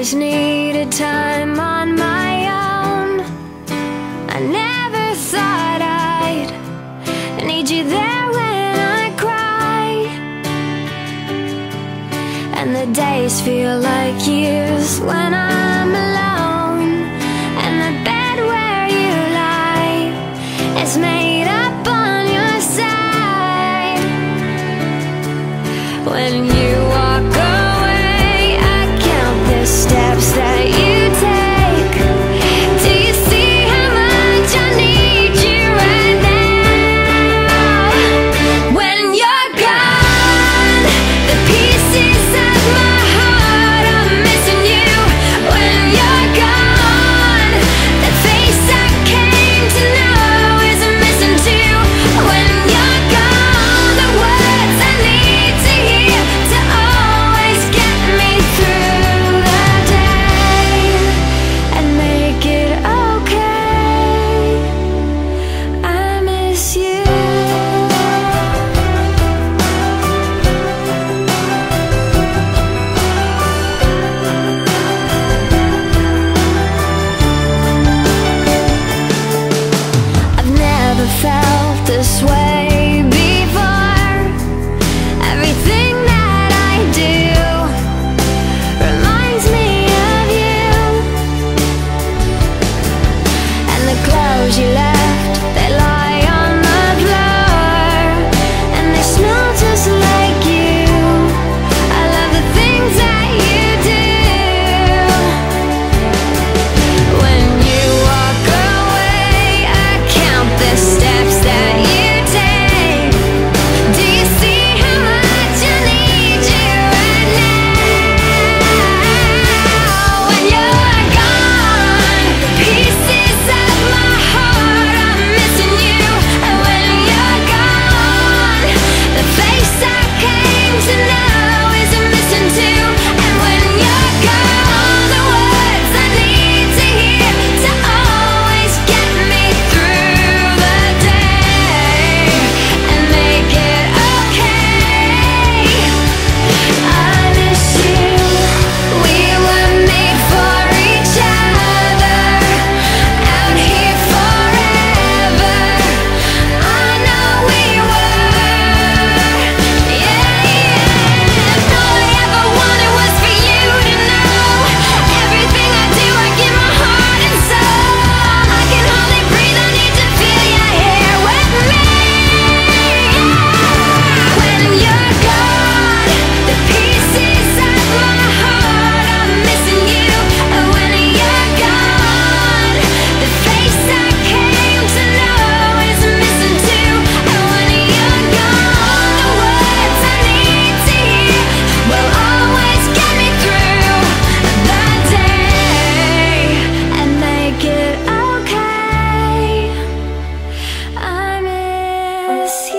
just needed time on my own. I never thought I'd need you there when I cry, and the days feel like years when I'm alone, and the bed where you lie is made up on your side. When you walk away, I count the steps that you take. Do you see how much I need you right now? When you're gone, the pieces of my heart are missing you. When you're gone, the face I came to know is missing too. When you're gone, the words I need to hear to always get me through the day and make it okay. I miss you. I've never felt this way before. Everything that I do reminds me of you, and the clothes you left, they lie on the floor, and they smell just like you. I love the things that you do. When you walk away, I count the steps that you take. Do you see how much I need you right now? When you're gone, the pieces of my heart are missing you. And when you're gone, the face I came to know is missing too. And when you're gone, the words I need to hear to always get me through the day and make it okay. I miss you. We were made for each other, out here forever. I know we were. Yeah. All I ever wanted was for you to know everything I do, I give my heart and soul. I can hardly breathe, I need to feel your hair with me. When you're gone, the pieces of my heart are missing you. And when you're gone, the face I came to know is missing too. And when you're gone, the words I need to hear will always get me through the day and make it okay. I miss you.